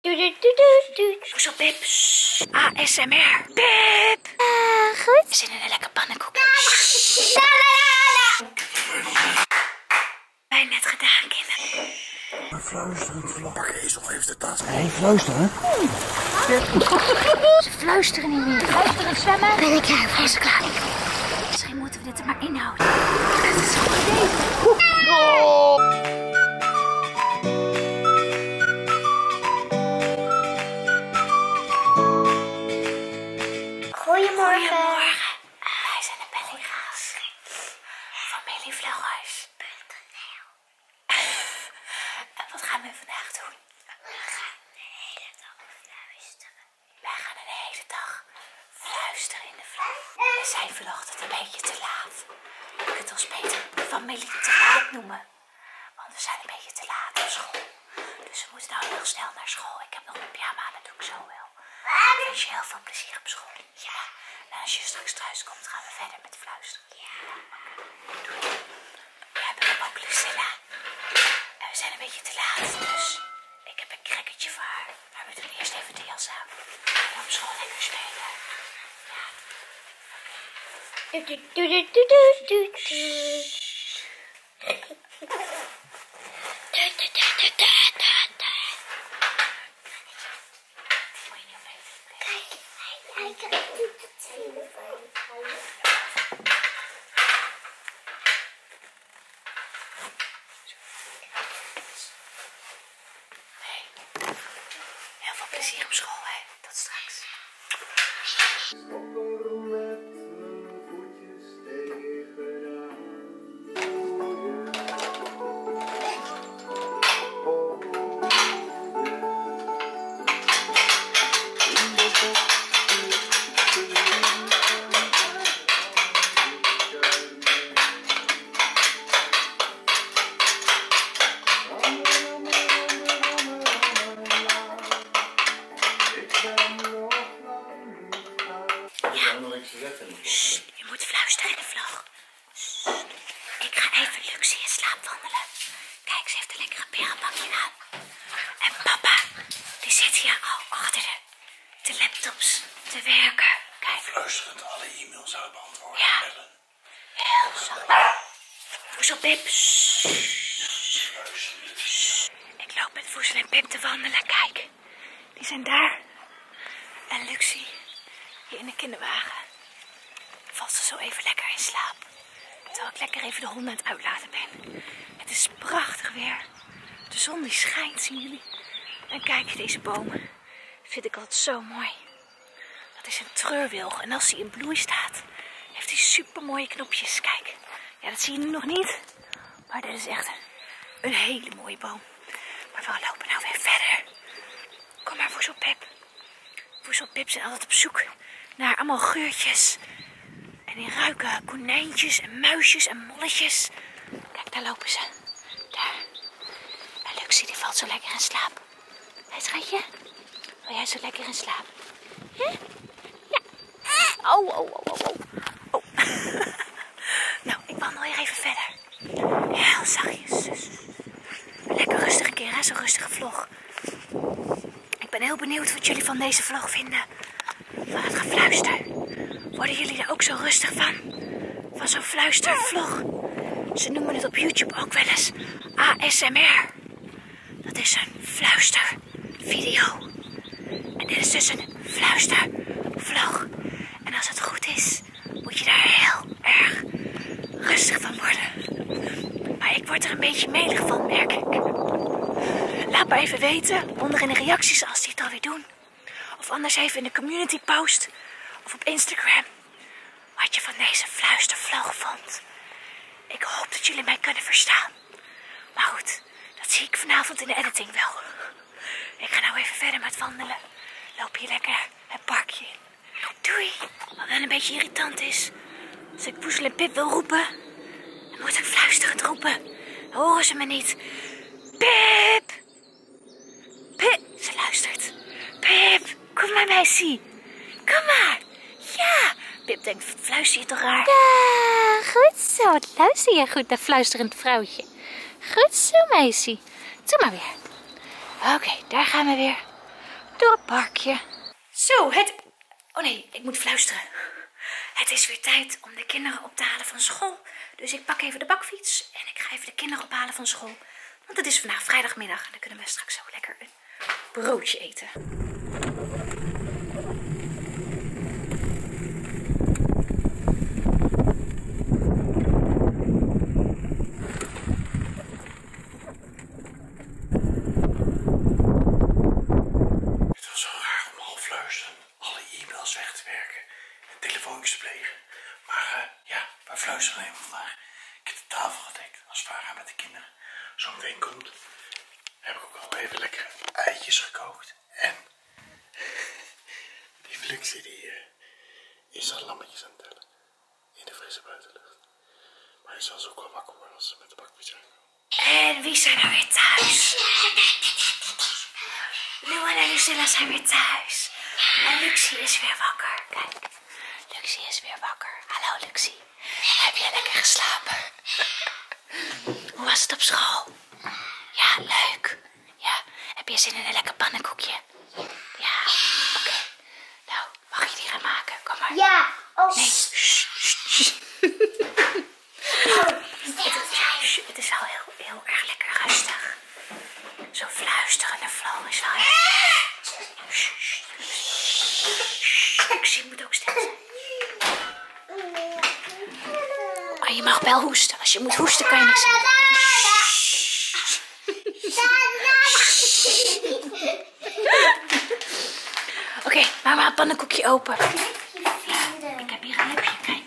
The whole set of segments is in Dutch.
Hoezo, Pip? ASMR. Pip! Goed. We zitten in een lekker pannenkoek. Wij net gedaan, kinderen. Een fluisterend vlag. Pak Ezel heeft de tas. Hé, fluisteren? Ze fluisteren niet meer. Fluisteren, zwemmen. Ben ik klaar voor? Is ze klaar? Misschien moeten we dit er maar inhouden. Het is zo'n idee. Goedemorgen. Wij zijn de Bellinga's. Familie Vloghuis. En wat gaan we vandaag doen? We gaan de hele dag fluisteren. Wij gaan een hele dag fluisteren in de vlog. We zijn vanochtend een beetje te laat. Je kunt ons beter familie te laat noemen. Want we zijn een beetje te laat op school. Dus we moeten nou heel snel naar school. Ik heb nog mijn pyjama aan, dat doe ik zo wel. Ik wens je heel veel plezier op school. Ja. En als je straks thuis komt, gaan we verder met fluisteren. Ja. Doei. We hebben ook Lucilla. En we zijn een beetje te laat, dus ik heb een crackertje voor haar. Maar we doen eerst even de jas aan. En op school lekker spelen. Ja. Heel veel plezier op school, hè. Tot straks. Je moet fluisteren in de vlog. Ik ga even Luxie in slaap wandelen. Kijk, ze heeft een lekkere perenpakje aan. En papa, die zit hier al achter de laptops te werken. Kijk. Fluisterend alle e-mails uit beantwoorden. Ja. Bellen. Heel zacht. Voezel Pip. Ik loop met Voezel en Pip te wandelen. Kijk, die zijn daar. En Luxie hier in de kinderwagen. Valt ze zo even lekker in slaap. Terwijl ik lekker even de honden aan het uitlaten ben. Het is prachtig weer. De zon die schijnt, zien jullie. En kijk, deze bomen vind ik altijd zo mooi. Dat is een treurwilg. En als die in bloei staat, heeft hij super mooie knopjes. Kijk, ja, dat zie je nu nog niet. Maar dit is echt een hele mooie boom. Maar we lopen nou weer verder. Kom maar, Voezel Pip. Voezel en Pip zijn altijd op zoek naar allemaal geurtjes. En die ruiken konijntjes en muisjes en molletjes. Kijk, daar lopen ze. Daar. En Luxie, die valt zo lekker in slaap. Hé, schatje? Wil jij zo lekker in slaap? Hè? Ja. Oh. Nou, ik wandel weer even verder. Heel zachtjes. Lekker rustig een keer, hè? Zo'n rustige vlog. Ik ben heel benieuwd wat jullie van deze vlog vinden. Van het gefluister. Worden jullie er ook zo rustig van? Van zo'n fluistervlog. Ze noemen het op YouTube ook wel eens ASMR. Dat is een fluistervideo. En dit is dus een fluistervlog. En als het goed is, moet je daar heel erg rustig van worden. Maar ik word er een beetje melig van, merk ik. Laat me even weten onder in de reacties als die het alweer doen. Of anders even in de community post. Of op Instagram. Wat je van deze fluistervlog vond. Ik hoop dat jullie mij kunnen verstaan. Maar goed, dat zie ik vanavond in de editing wel. Ik ga nou even verder met wandelen. Loop hier lekker het parkje in. Doei. Wat wel een beetje irritant is. Als ik Voezel en Pip wil roepen, dan moet ik fluisterend roepen. Dan horen ze me niet. Pip! Pip! Ze luistert. Pip, kom maar meisje. Kom maar. Ja. Pip denkt, fluister je toch raar? Ja, goed zo. Wat luister je goed, dat fluisterend vrouwtje. Goed zo, meisje. Doe maar weer. Oké, daar gaan we weer. door het parkje. Zo, het... Oh nee, ik moet fluisteren. Het is weer tijd om de kinderen op te halen van school. Dus ik pak even de bakfiets en ik ga even de kinderen ophalen van school. Want het is vandaag vrijdagmiddag en dan kunnen we straks zo lekker een broodje eten. Het was zo raar om half fluisteren alle e-mails weg te werken en telefoontjes te plegen. Maar ja, wij fluisteren even vandaag. Ik heb de tafel gedekt als Farah met de kinderen zo meteen komt. Heb ik ook al even lekker eitjes gekookt. En die Luxie die is al lammetjes aan het tellen in de frisse buitenlucht. Maar hij zal ze ook wel wakker worden als ze met de bakfiets aankomen. En wie zijn er weer thuis? Luan en Lucilla zijn weer thuis. En Luxie is weer wakker. Kijk, Luxie is weer wakker. Hallo Luxie. Heb je lekker geslapen? Hoe was het op school? Ja, leuk. Ja, heb je zin in een lekker pannenkoekje? Ja, oké. Nou, mag je die gaan maken? Kom maar. Ja, oh. Nee. Het is wel heel erg lekker rustig. Zo'n fluisterende flow is wel Luxie moet ook stil zijn. Maar je mag wel hoesten. Als je moet hoesten kan je niks zeggen. Oké, maak maar een pannenkoekje open. Ik heb hier een lepje, kijk.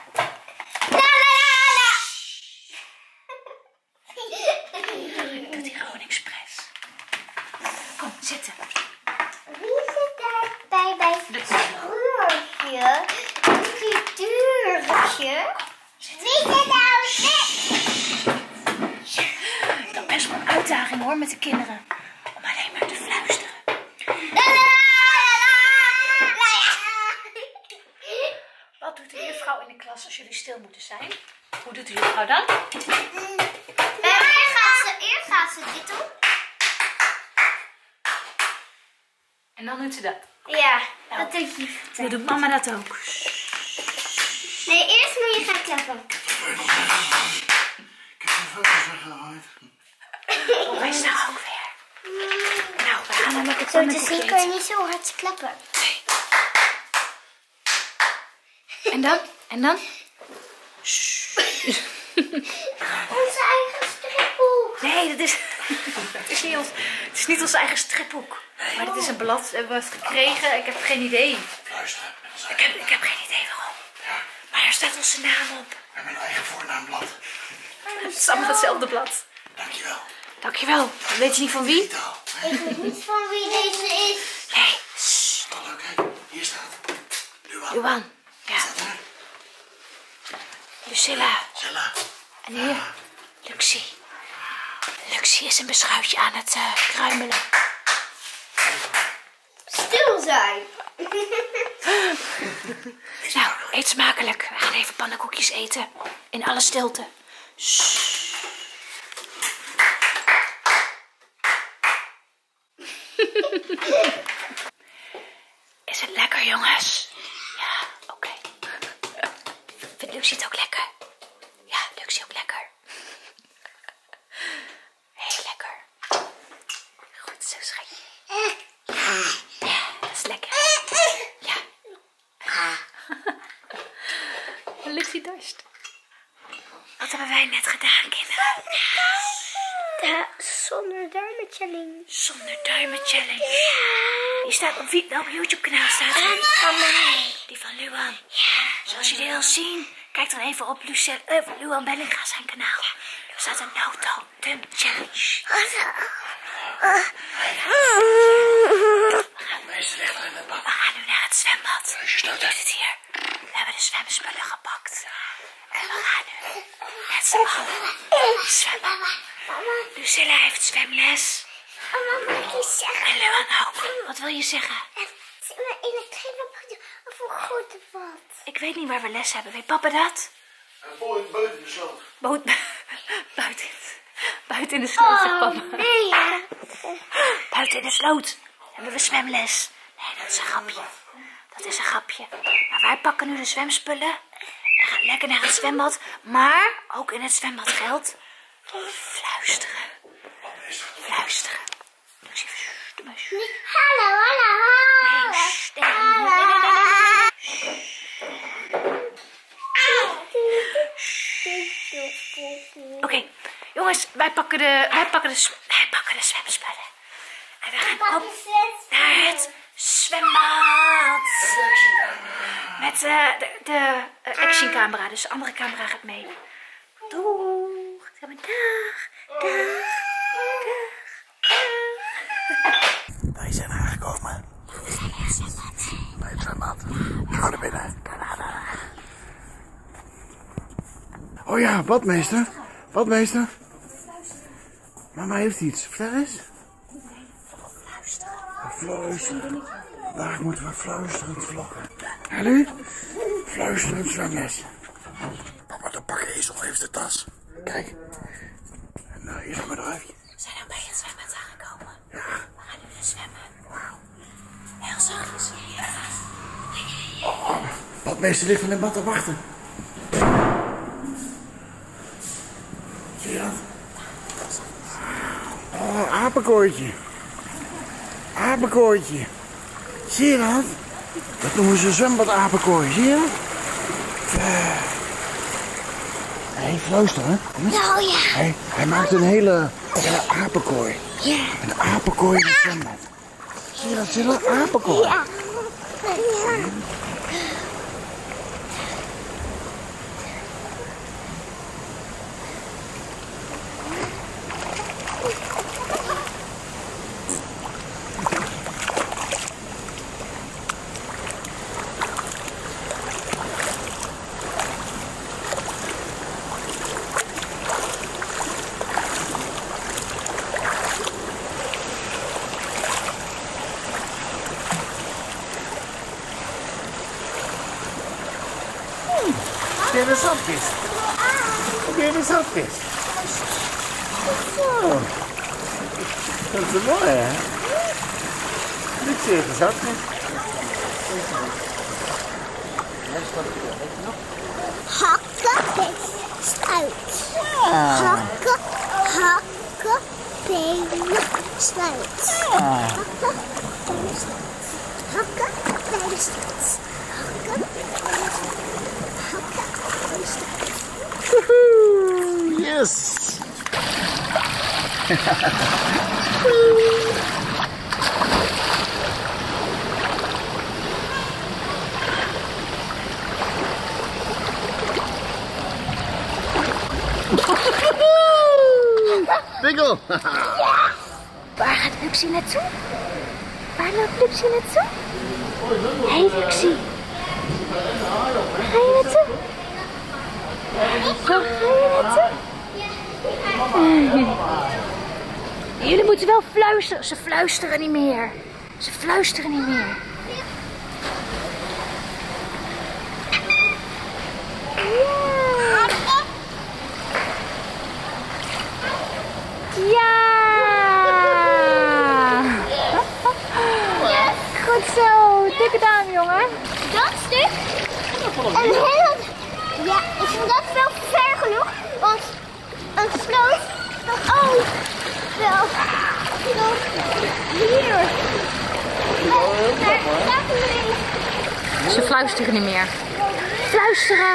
Ik doe die gewoon expres. Kom, zitten. Wie zit daarbij bij het vuurtje? Die deurtje? Wie zit nou Dat is best wel een uitdaging hoor met de kinderen. Om alleen maar te fluisteren. Wat doet de juffrouw in de klas als jullie stil moeten zijn? Hoe doet de juffrouw dan? Eerst gaat ze dit doen. En dan doet ze dat. Ja, dat doet je. Hoe doet mama dat ook? Nee, eerst moet je gaan klappen. Ik heb de foto's weggegooid. Oh, hij is daar ook weer. Nou, we gaan dan lekker Zo te pannenkoekje zien kan je eten. niet zo hard klappen. En dan? En dan? Onze eigen stripboek. Nee, dat is, het is niet ons eigen stripboek. Maar dit is een blad, hebben we het gekregen. Ik heb geen idee. Fluisteren met ons Ik heb geen idee waarom. Ja, Maar er staat onze naam op. en mijn eigen voornaamblad. Het is allemaal hetzelfde blad. Dankjewel. Dankjewel. Weet je niet van wie? Taal. Ik weet niet van wie deze is. Nee. Hallo, kijk. Hier staat Luan. Luan. Ja. Daar. Lucilla. Zella. En hier. Luxie. Luxie is een beschuitje aan het kruimelen. Stil zijn. Nou, eet smakelijk. We gaan even pannenkoekjes eten. In alle stilte. Is het lekker, jongens? Ja, oké. Vindt Luxie het ook lekker? Ja, Luxie ook lekker. Heel lekker. Goed zo, schatje. Ja, dat is lekker. Ja. Luxie dorst. Wat hebben wij net gedaan, kinderen? De zonder duimen challenge. Zonder duimen challenge. Die staat op YouTube kanaal staat die. Van mij. Die van Luan. Zoals jullie wil zien, kijk dan even op Luan Bellinga zijn kanaal. Er staat een no-dump challenge. Meester ligt er in het bad. We gaan nu naar het zwembad. Als je staat, Hoe is het hier? We hebben de zwemspullen gepakt. En we gaan nu met z'n allen zwemmen. Lucilla heeft zwemles. Mama, mag ik iets zeggen? En Luan ook. Wat wil je zeggen? In het zwembad of een grote bad. Ik weet niet waar we les hebben. Weet papa dat? Buiten in de sloot. Buiten in de sloot, zegt papa. Nee. Buiten in de sloot. hebben we zwemles. Nee, dat is een grapje. Dat is een grapje. Maar wij pakken nu de zwemspullen. En gaan lekker naar het zwembad. Maar ook in het zwembad geldt fluisteren. Fluisteren. Ik zie de muis. Hallo, hallo, Oké, jongens, wij pakken de zwemspullen. En we gaan op naar het zwembad. Met de actioncamera, dus de andere camera gaat mee. Doeg. Dag. Wij zijn aangekomen. Bij het zwembad. Gaan we naar binnen. Oh ja, badmeester. Badmeester. Mama heeft iets. Vertel eens. Fluisteren. Vandaag moeten we fluisterend vloggen. En nu? Fluisterend zwemles. Papa, de pakkezel heeft de tas. Kijk. En hier zijn we eruit. We zijn nu bij het zwembad aangekomen. Ja. We gaan nu zwemmen. Wauw. Heel zachtjes. Oh, badmeester ligt van in bad te wachten. Zie je dat? Oh, apenkooitje. Apenkooitje. Zie je dat? Dat noemen ze zwembad-apenkooi. Zie je dat? Hé, fluisteren. Nou ja. Hij maakt een hele apenkooi. Ja. Een apenkooi in het zwembad. Zie je dat? Zie je dat? Apenkooi. Ja. Probeer de zakjes. Probeer de zakjes. Zo. Dat is mooi, hè? Dit zie je de zakjes. Hakken, sluit. Hakken, benen, sluit. Hakken, benen, sluit. Hakken, benen, sluit. Hakken, benen, sluit. Hakken, benen, sluit. Woehoe! Yes! Pikkel! Waar gaat Luxie naartoe? Waar loopt Luxie naartoe? Hé, hey, Luxie. Waar ga je naartoe? Waar ga je naartoe? Jullie moeten wel fluisteren. Ze fluisteren niet meer. Ze fluisteren niet meer. Ja! Goed zo, dikke duim, jongen. Dat stuk. En heel... Ja, ik vind dat wel ver genoeg. Want een sloot nog ook wel nog hier. Ze fluisteren niet meer. Fluisteren!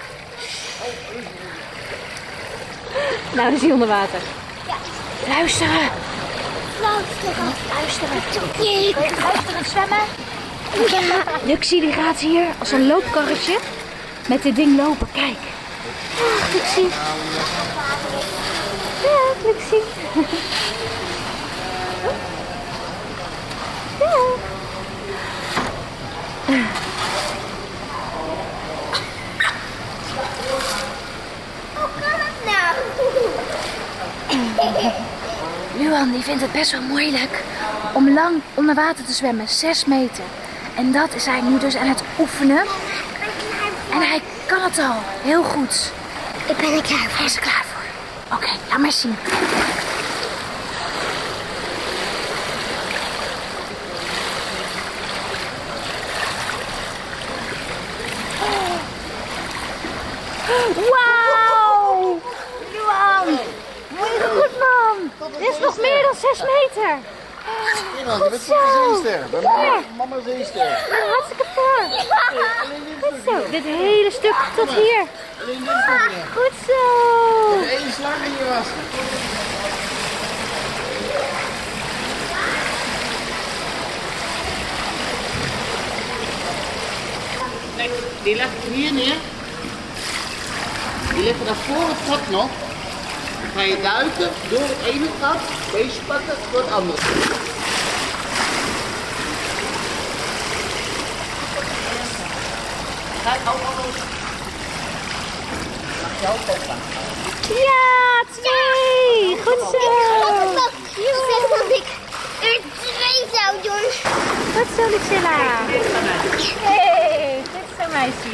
Nou, is hij onder water. Ja. Fluisteren! Fluisteren. Fluisteren! Wil je fluisterend zwemmen? Ja. Luxie die gaat hier als een loopkarretje met dit ding lopen. Kijk. Ja, Luxie. Ja, Luxie. Ja. Hoe kan het nou? Luan die vindt het best wel moeilijk om lang onder water te zwemmen, 6 meter. En dat is hij nu dus aan het oefenen. En hij kan het al, heel goed. Ik ben er klaar voor. Hij is er klaar voor. Oké, laat maar zien. Wauw! Luan! Mooi goed, man! Dit is nog meer dan 6 meter. Je bent een zeester. Bij mama zeester. Ja, hartstikke voor. Goed zo. Dit hele stuk tot hier. Alleen dit stukje. Goed zo. Eén slag in je was. Kijk, die leg ik hier neer. Die liggen daar voor het gat nog. Dan ga je duiken door het ene gat, deze pakken door het andere. Kijk, hou alles. Mag je ook opstaan? Ja, 2. Goed zo. Ik zeg dat ik er 2 zou doen. Goed zo, Lucilla. Hey, goed zo, meisje.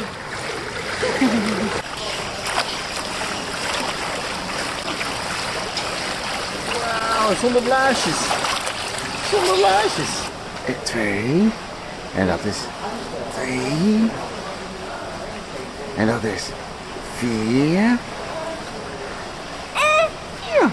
Wauw, zonder blaasjes. Zonder blaasjes. 2. En dat is 3. En dat is 4. Ja.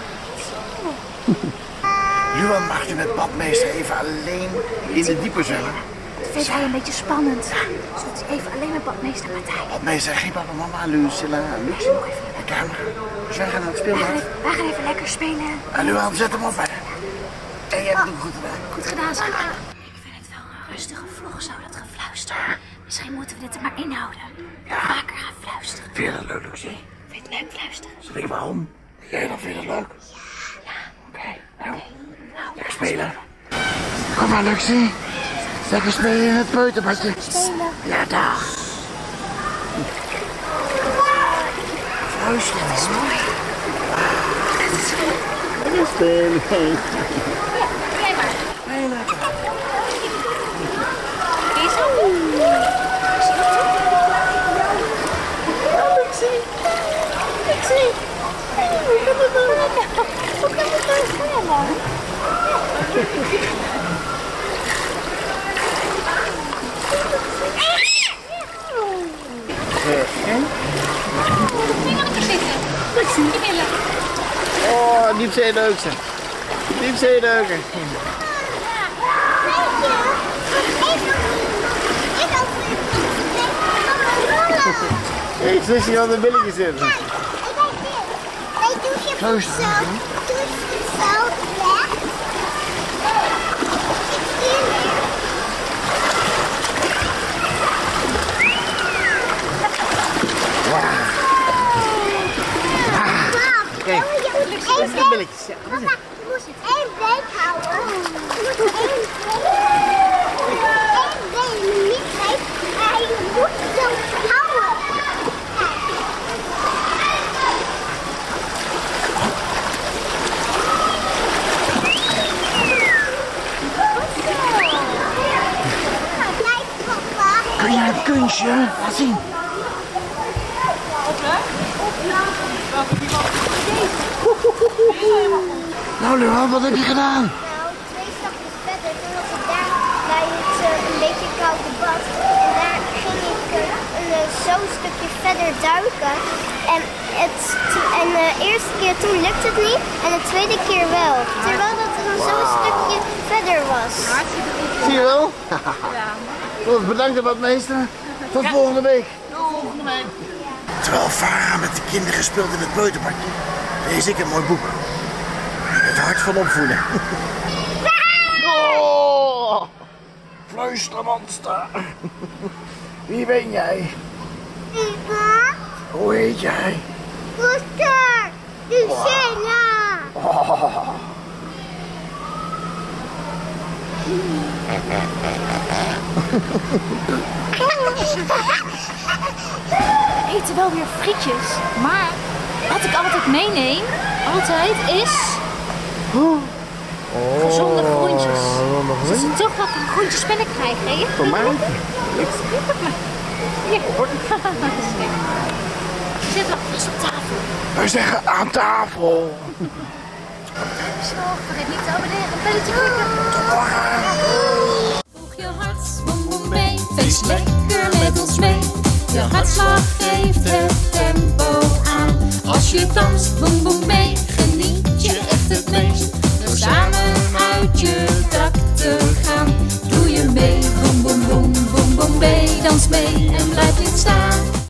Luan mag je met badmeester even alleen in de diepe zwemmen. Dat vindt hij een beetje spannend. Zodat hij even alleen met badmeester Martijn. Badmeester, geen papa, mama, Lucilla, Lucie. De camera. Dus wij gaan naar het speelbad. Wij gaan even lekker spelen. En Luan, zet hem op, hè. En je hebt het goed gedaan. Goed gedaan, schat. Ik vind het wel een rustige vlog, zo dat gefluister. Misschien moeten we dit er maar inhouden. Vaker gaan fluisteren. Vind je dat leuk, Lucie? Vind je het leuk fluisteren? Zeg ik waarom? Jij dan vindt het leuk? Ja. Oké, nou. Lekker spelen. Kom maar, Lucie. Lekker spelen in het peuterbadje. Spelen. Ja, dag. Fluisteren. Dat is mooi. Lekker spelen. Jij maar. Nee, lekker. Is het? Lucie. Lucie. Hoe kan het nou? Hoe kan het nou spelen? Oh, diepzeedeuken. Diepzeedeuken. Ik zie je aan de billetjes zitten. Kijk, dat zijn billetjes. Ja, wat is het? Je moest één been houden. Je moet één been niet geven. En je moet zo houden. Kijk, papa. Kun jij een kunstje? Laat zien. Nou, Luan, wat heb je gedaan? Nou, 2 stapjes verder, toen was ik daar bij het een beetje koude bad. En daar ging ik zo'n stukje verder duiken. En de eerste keer toen lukte het niet en de tweede keer wel. Terwijl dat dan zo'n stukje verder was. Zie je wel? Goed, bedankt badmeester. Tot volgende week. Terwijl Farah met de kinderen speelt in het peuterbadje, lees ik een mooi boek. Het hart van opvoeden. Oh, fluistermonster. Wie ben jij? Papa, Hoe heet jij? Oscar, Lucilla. Oh. We eten wel weer frietjes, maar wat ik altijd meeneem, is gezonde groentjes. Dus ze toch wat groentjes binnenkrijgen, hè? Voor mij? Hier. Je zit nog vast op tafel. Wij zeggen aan tafel. Zo, vergeet niet te abonneren, een belletje klikken. Volg je hart, bom bom mee. Feest lekker met ons mee. Je hartslag geeft het tempo aan. Als je danst, boem boem mee, geniet je echt het meest. Door samen uit je dak te gaan. Doe je mee, boem boem boem boem boem mee. Dans mee en blijf